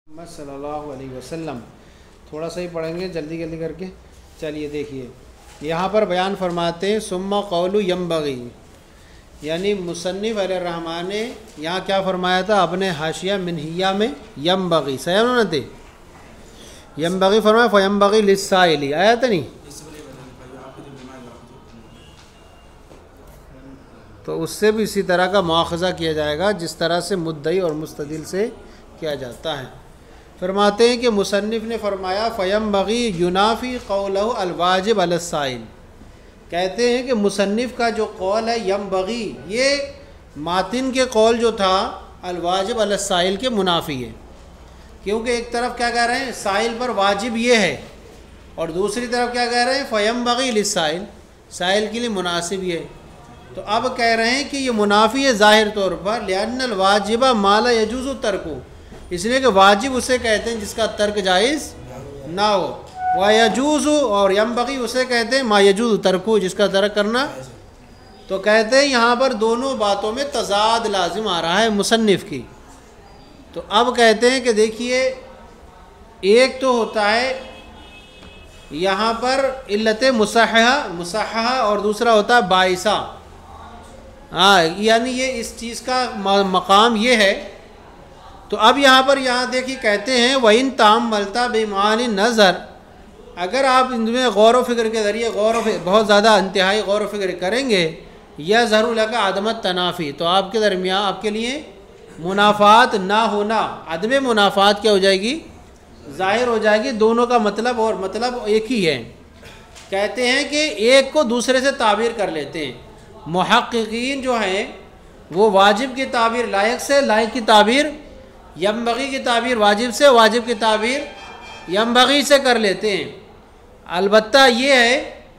मोहम्मद सल्लल्लाहु अलैहि वसल्लम। थोड़ा सा ही पढ़ेंगे जल्दी जल्दी करके। चलिए देखिए, यहाँ पर बयान फरमाते हैं सुम्मा कौलु यम्बगी, यानी मुसन्निफ़ अलैहिर्रहमान ने यहाँ क्या फरमाया था अपने हाशिया मिनहिया में, यम्बगी सही ना थे, यम्बगी फरमाया फ़यम्बगी लिस्साइली, आया था नहीं, तो उससे भी इसी तरह का मुआख़ज़ा किया जाएगा जिस तरह से मुद्दई और मुस्तदिल से किया जाता है। फरमाते हैं कि मुसन्निफ़ ने फरमाया फ़यम्बगी युनाफ़ी क़ौलहु अलवाजिब अलस्साइल, कहते हैं कि मुसन्निफ़ का जो कौल है यम्बगी, ये मातिन के कौल जो था अलवाजिब अलस्साइल के मुनाफ़ी है, क्योंकि एक तरफ क्या कह रहे हैं साइल पर वाजिब ये है और दूसरी तरफ क्या कह रहे हैं फ़यम्बगी लिस्साइल, साइल के लिए मुनासिब ये। तो अब कह रहे हैं कि ये मुनाफ़ी है ज़ाहिर तौर पर, लिअन्नल वाजिबा मा ला यजूज़ु तर्कु, इसलिए कि वाजिब उसे कहते हैं जिसका तर्क जायज़ ना हो, व यजूज़ु और यम्बगी उसे कहते हैं मा यजूज़ु तर्कु, जिसका तर्क करना। तो कहते हैं यहाँ पर दोनों बातों में तज़ाद लाजिम आ रहा है मुसन्निफ़ की। तो अब कहते हैं कि देखिए, एक तो होता है यहाँ पर इल्लत मुसहहा और दूसरा होता है बाइसा। हाँ, यानी ये इस चीज़ का मकाम ये है। तो अब यहाँ पर देखिए कहते हैं वइन ताम मलता बेमानी नज़र, अगर आप इनमें गौर व फिक्र के ज़रिए बहुत ज़्यादा इंतहाई गौर व फिक्र करेंगे, यह ज़रूर लगा आदमत तनाफ़ी, तो आपके दरमियान आपके लिए मुनाफ़ात ना होना, अदम मुनाफ़ात क्या हो जाएगी, ज़ाहिर हो जाएगी। दोनों का मतलब एक ही है। कहते हैं कि एक को दूसरे से ताबीर कर लेते हैं। मुहक्किकीन जो हैं वो वाजिब की ताबीर लायक से, लायक की ताबीर यम्बगी की ताबीर वाजिब से, वाजिब की ताबीर यम्बगी से कर लेते हैं। अलबत्ता ये है,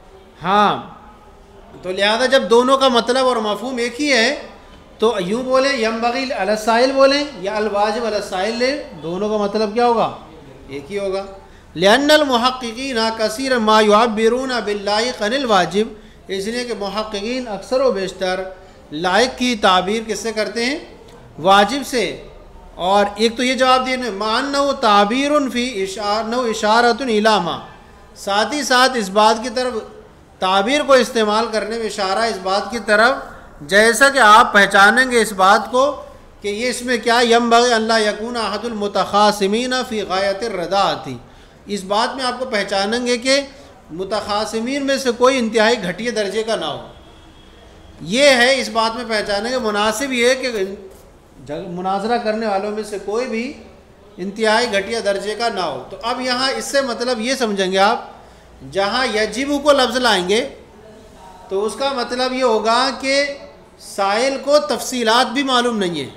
हाँ, तो लिहाजा जब दोनों का मतलब और मफ़हूम एक ही है तो यूँ बोलें यम्बगी अलस्साइल बोलें या अलवाजिब अलस्साइल लें, दोनों का मतलब क्या होगा, एक ही होगा। लिअन्नल मुहक्किकीन कसीर मा युअब्बिरून बिल्लाइक़ अनिल वाजिब, इसलिए कि मुहक्किकीन अक्सर व बेशतर लायक की ताबीर किससे करते हैं, वाजिब से। और एक तो ये जवाब दिए मान्नहु ताबीरुन फ़ी इशारतुन इला मा, साथ ही साथ इस बात की तरफ ताबीर को इस्तेमाल करने में इशारा इस बात की तरफ, जैसा कि आप पहचानेंगे इस बात को कि ये इसमें क्या यम्बगी अल्ला यकून अहदुल मुतखासिमीन फ़ी गायतिर रदाअती, इस बात में आपको पहचानेंगे कि मुतखासिमीन में से कोई इंतहाई घटिया दर्जे का ना हो। ये है इस बात में पहचानेंगे, मुनासिब ये है कि मुनाजरा करने वालों में से कोई भी इंतहाई घटिया दर्जे का ना हो। तो अब यहाँ इससे मतलब ये समझेंगे आप, जहाँ यजिबु को लफ्ज़ लाएंगे तो उसका मतलब ये होगा कि साइल को तफसीलात भी मालूम नहीं है।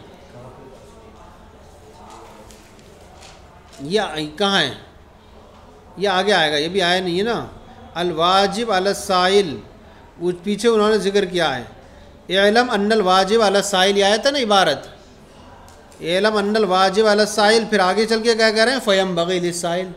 यह कहाँ है, यह आगे आएगा, ये भी आया नहीं है ना। अलवाजिब अलस्साइल पीछे उन्होंने जिक्र किया है, इल्म अन्नल वाजिब अलस्साइल आया था ना इबारत, इल्म अन्नल वाजिब अलस्साइल, फिर आगे चल के क्या कह रहे हैं फ़यम्बगी लिस्साइल।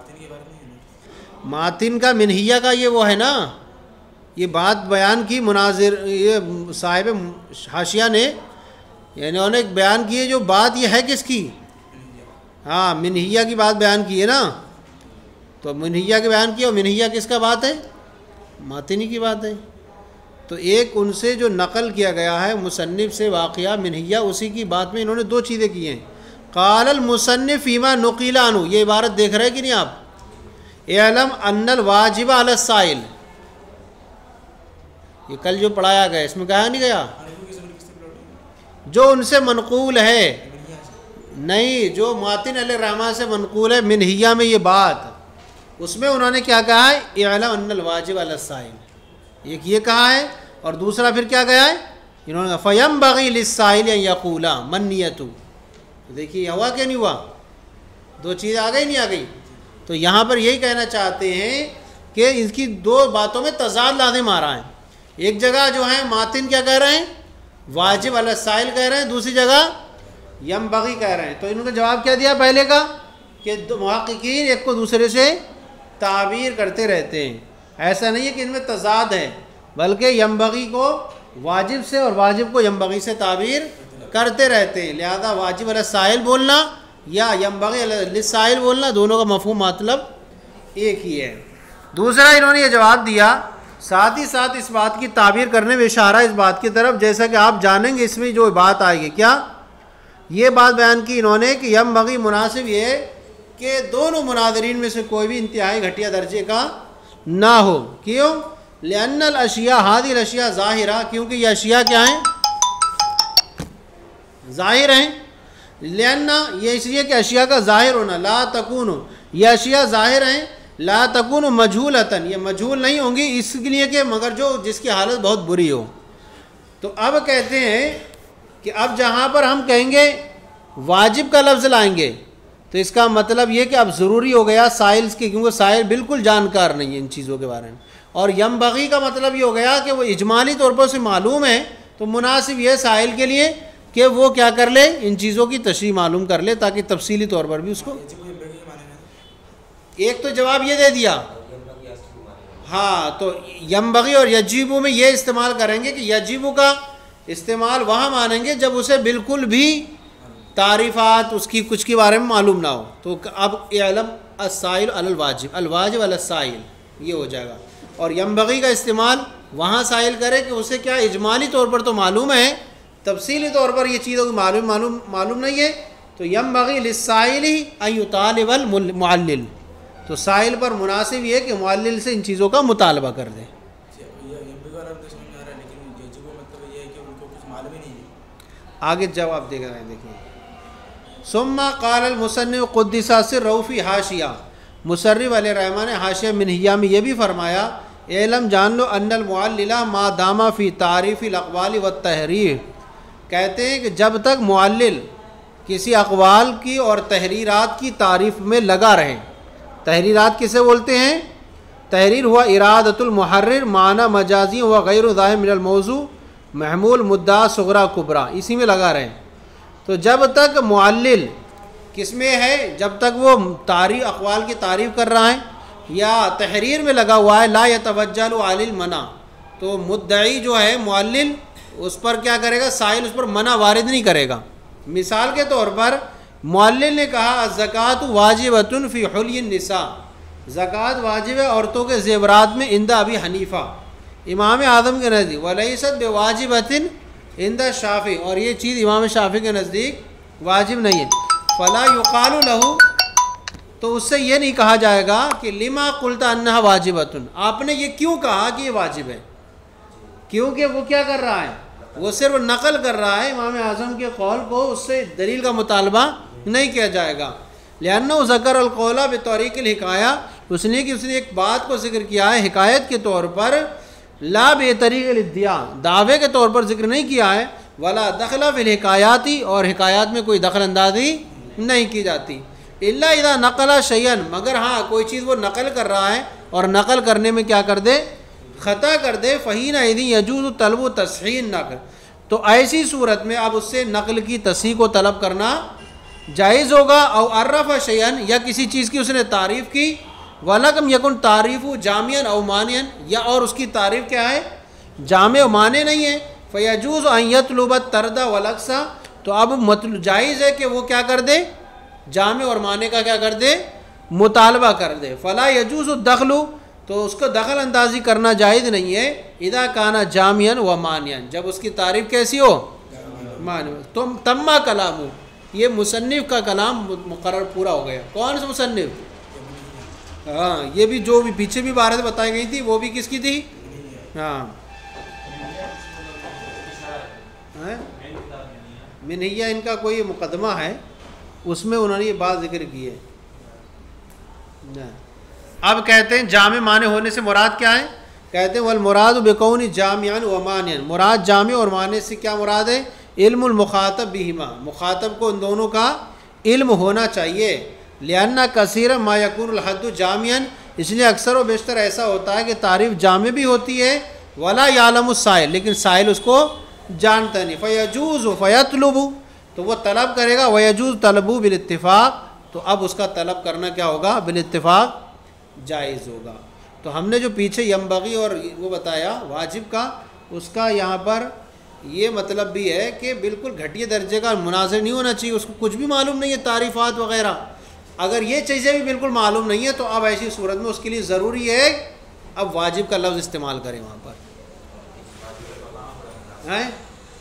मातिन का मिनहिया का ये वो है ना, ये बात बयान की मुनाजिर ये साहिब हाशिया ने, यानी उन्होंने बयान की है जो बात ये है किसकी, हाँ मिनहिया की बात बयान की है ना। तो मिनहिया के बयान किया, और मिनहिया किसका बात है, मातिनी की बात है। तो एक उनसे जो नकल किया गया है मुसन्निफ़ से वाक़या मिनहिया, उसी की बात में इन्होंने दो चीज़ें की हैं। क़ालल मुसन्निफ़ फ़ीमा नुक़िला अन्हु, ये इबारत देख रहे हैं कि नहीं आप, इल्म अन्नल वाजिब अलस्साइल, ये कल जो पढ़ाया गया इसमें कहा नहीं गया, जो उनसे मनक़ूल है, नहीं जो मातिन अलैहिर्रहमान से मनक़ूल है मिनहिया में ये बात, उसमें उन्होंने क्या कहा है इल्म अन्नल वाजिब अलस्साइल, एक ये कहा है, और दूसरा फिर क्या गया है इन्होंने कहा फ़यम्बगी लिस्साइल यक़ूला मन नियतु। तो देखिए हुआ क्या नहीं हुआ, दो चीज़ आ गई नहीं आ गई। तो यहाँ पर यही कहना चाहते हैं कि इसकी दो बातों में तज़ाद लाज़िम आ रहा है। एक जगह जो है मातिन क्या कह रहे हैं वाजिब अलस्साइल कह रहे हैं, दूसरी जगह यम्बगी कह रहे हैं। तो इन्होंने जवाब क्या दिया पहले का कि मुहक्किकीन एक को दूसरे से ताबीर करते रहते हैं, ऐसा नहीं है कि इनमें तज़ाद है, बल्कि यम्बगी को वाजिब से और वाजिब को यम्बगी से ताबीर करते रहते हैं। लिहाजा वाजिब अलस्साइल बोलना या यम्बगी लिस्साइल बोलना, दोनों का मफहूम मतलब एक ही है। दूसरा इन्होंने ये जवाब दिया, साथ ही साथ इस बात की ताबीर करने में इशारा इस बात की तरफ, जैसा कि आप जानेंगे इसमें जो बात आएगी, क्या ये बात बयान की इन्होंने कि यम्बगी मुनासिब ये कि दोनों मुनाजरीन में से कोई भी इंतहाई घटिया दर्जे का ना हो। क्यों? लिअन्नल अशिया हादिल अशिया ज़ाहिरा, क्योंकि ये अशिया क्या हैं? ज़ाहिर हैं। लिअन्ना ये इसलिए कि अशिया का ज़ाहिर होना, ला तकून, ये अशिया ज़ाहिर हैं, ला तकून मजहूलतन, ये मजहूल नहीं होंगी इसके लिए कि मगर जो जिसकी हालत बहुत बुरी हो। तो अब कहते हैं कि अब जहाँ पर हम कहेंगे वाजिब का लफ्ज़ लाएंगे तो इसका मतलब ये कि अब ज़रूरी हो गया साइल्स के, क्योंकि साइल बिल्कुल जानकार नहीं है इन चीज़ों के बारे में। और यम्बगी का मतलब ये हो गया कि वो इजमाली तौर पर उसे मालूम है, तो मुनासिब ये साइल के लिए कि वो क्या कर ले, इन चीज़ों की तशरीह मालूम कर ले, ताकि तफसीली तौर पर भी उसको। एक तो जवाब ये दे दिया, हाँ, तो यम्बगी और यजीबू में ये इस्तेमाल करेंगे कि यजीबू का इस्तेमाल वहाँ मानेंगे जब उसे बिल्कुल भी तारीफ़ात उसकी कुछ के बारे में मालूम ना हो। तो अब इल्म अस्साइल अलल वाजिब, अल वाजिब अलल साइल, ये हो जाएगा। और यम्बगी का इस्तेमाल वहाँ साइल करे कि उसे क्या इजमाली तौर पर तो मालूम है, तफसीली तौर पर ये चीज़ों की मालूम नहीं है। तो यम्बगी लिस्साइली अन युतालिबल मुअल्लिल, तो साइल पर मुनासिब ये कि मुअल्लिल से इन चीज़ों का मुतालबा कर दे। आगे जवाब देगा, देखिए, सुम्मा क़ाल मुसन्निफ़ क़ुद्दिसा सिर्रहु फ़ी हाशिया, मुसर्रिफ़ अलैहिर्रहमा ने हाशिया मिनहिया में ये भी फरमाया, एलम जान लो अन्नल मुअल्लिला मा दामा फ़ी तारीफ़िल अक़वाल व तहरीर, कहते हैं कि जब तक मुअल्लिल किसी अक़वाल की और तहरीरात की तारीफ़ में लगा रहे। तहरीरात किसे बोलते हैं? तहरीर हुआ इरादतुल मुहर्रिर माना मजाजी व गैर ज़ाहिर मिनल मौजू महमूल मुद्दा सुगरा कुबरा, इसी में लगा रहे। तो जब तक मुअल्लिल किस में है, जब तक वो तारीफ़ अक़वाल की तारीफ़ कर रहा है या तहरीर में लगा हुआ है, ला यतवज्जलु अलिल मना, तो मुद्दई जो है मुअल्लिल उस पर क्या करेगा, साइल उस पर मना वारिद नहीं करेगा। मिसाल के तौर पर मुअल्लिल ने कहा ज़कात वाजिबतुन फ़ी हुलियन निसा, ज़कात वाजिब है औरतों के ज़ेवरात में इंदा अबी हनीफ़ा, इमाम आज़म के नज़दीक, वलैसत बेवाजिबतिन इंदा शाफ़ी, और ये चीज़ इमाम शाफ़ी के नज़दीक वाजिब नहीं है। फ़ला युक़ालु लहू, तो उससे ये नहीं कहा जाएगा कि लिमा कुल्ता अन्नहा वाजिबतुन, आपने ये क्यों कहा कि ये वाजिब है, क्योंकि वो क्या कर रहा है, वो सिर्फ नकल कर रहा है इमाम आज़म के कौल को, उससे दलील का मुतालबा नहीं किया जाएगा। लिअन्नहु ज़कर अल कौला बितरीक़िल हिकाया, उसने कि उसने एक बात को जिक्र किया है हिकायत के तौर पर, ला बेतरीक़िल इद्दिया, दावे के तौर पर जिक्र नहीं किया है, वला दखला फिल हिकायाती, और हिकायात में कोई दखल अंदाजी नहीं की जाती। इल्ला इदा नकला शयन, मगर हाँ कोई चीज़ वो नकल कर रहा है और नकल करने में क्या कर दे, ख़ता कर दे, फ़हीना यदि यजूज़ु तलबु तस्हीन नक़ल, तो ऐसी सूरत में अब उससे नकल की तस्हीह को तलब करना जायज़ होगा। और अर्रफ़ शयन, या किसी चीज़ की उसने तारीफ़ की, वलकम यकुन तारीफ़ु जामियन अव मानियन, या और उसकी तारीफ़ क्या है, जामे और माने नहीं है, फ़यजूज़ अन यतलुबत तरदा वलक्सा, तो अब मतलब जायज़ है कि वो क्या कर दे, जामे और माने का क्या कर दे, मुतालबा कर दे। फ़ला यजूज़ु दखलु, तो उसको दखल अंदाजी करना जायज़ नहीं है, इदा काना जामियन व मानियन, जब उसकी तारीफ़ कैसी हो, मान। तो तम्मा कलामु, ये मुसन्निफ़ का कलाम मुकर्रर पूरा हो गया। कौन सा मुसन्निफ़? हाँ, ये भी जो भी पीछे भी बात बताई गई थी वो भी किसकी थी? हाँ, मिनहिया इनका कोई मुकदमा है, उसमें उन्होंने ये बात जिक्र की है। अब कहते हैं जामे माने होने से मुराद क्या है? कहते हैं वल मुराद बेकौनी जामियान व मानियन, मुराद जामे और माने से क्या मुराद है? इल्मुल मुखातब बिहिमा, मुखातब को उन दोनों का इल्म होना चाहिए। लिअन्ना कसीर मा यकूनुल हद्दु जामियन, इसलिए अक्सर व बेशतर ऐसा होता है कि तारीफ़ जामे भी होती है, वला यालमुस साइल, लेकिन साइल उसको जानता नहीं। फ़यजूज़ फ़यतलुबु, तो वह तलब करेगा, वयजूज़ तलबु बिल इत्तिफ़ाक़, तो अब उसका तलब करना क्या होगा, बिल इत्तिफ़ाक़ जायज़ होगा। तो हमने जो पीछे यम्बगी और वो बताया वाजिब का, उसका यहाँ पर ये मतलब भी है कि बिल्कुल घटिया दर्जे का मुनाज़िर नहीं होना चाहिए, उसको कुछ भी मालूम नहीं है तारीफ़ात वग़ैरह। अगर ये चीज़ें भी बिल्कुल मालूम नहीं है तो अब ऐसी सूरत में उसके लिए ज़रूरी है अब वाजिब का लफ्ज़ इस्तेमाल करें वहाँ पर, हैं?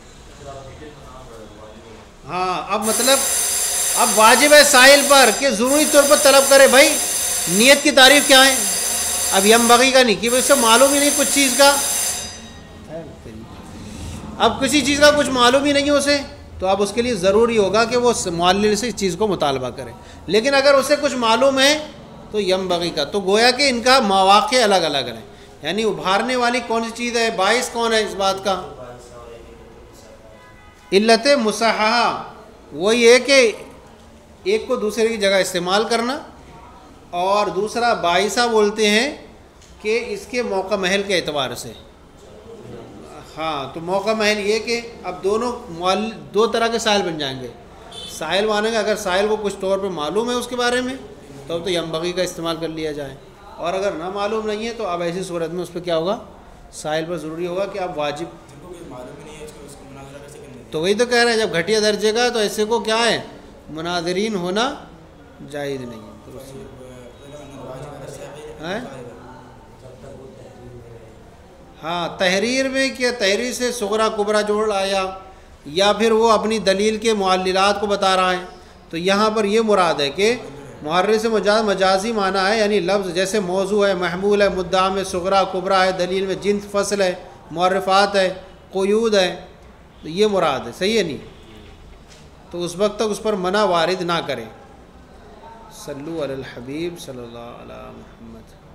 हाँ, अब मतलब अब वाजिब है साइल पर कि ज़रूरी तौर पर तलब करे भाई नियत की तारीफ़ क्या है। अब यमबगी का नहीं कि भाई उसे मालूम ही नहीं कुछ चीज़ का, अब किसी चीज़ का कुछ मालूम ही नहीं है उसे, तो अब उसके लिए ज़रूरी होगा कि वो मुअल्लिल से इस चीज़ को मुतालबा करे। लेकिन अगर उसे कुछ मालूम है तो यमबगी का, तो गोया कि इनका मौक़े अलग अलग हैं। यानी उभारने वाली कौन सी चीज़ है, बाइस कौन है इस बात का? इल्लत मुसहहा वही है कि एक को दूसरे की जगह इस्तेमाल करना, और दूसरा बाइसा बोलते हैं कि इसके मौका महल के एतबार से। हाँ, तो मौका महल ये कि अब दोनों दो तरह के साहिल बन जाएंगे। साहिल मानेंगे अगर साहिल को कुछ तौर पे मालूम है उसके बारे में तो यमबगी का इस्तेमाल कर लिया जाए, और अगर ना मालूम नहीं है तो अब ऐसी सूरत में उस पर क्या होगा, साहिल पर ज़रूरी होगा कि आप वाजिब। तो वही तो कह रहे हैं जब घटिया दर्जे का तो ऐसे को क्या है मुनाज़रीन होना जायज़ नहीं है। हाँ, तहरीर में क्या तहरीर से सुगरा कुबरा जोड़ आया, या फिर वो अपनी दलील के मुअल्लिलात को बता रहा है, तो यहाँ पर ये मुराद है कि मुहर्रिर से मजाजी माना है, यानी लफ्ज़ जैसे मौजू है, महमूल है, मुद्दा में सुगरा कुबरा है, दलील में जिन्स फसल है, मुअर्रिफ़ात है, क़ुयूद है, तो ये मुराद है। सही है नहीं? तो उस वक्त तक उस पर मना वारिद ना करें। सल्लु अलल हबीब सल्लल्लाहु अलैहि वसल्लम।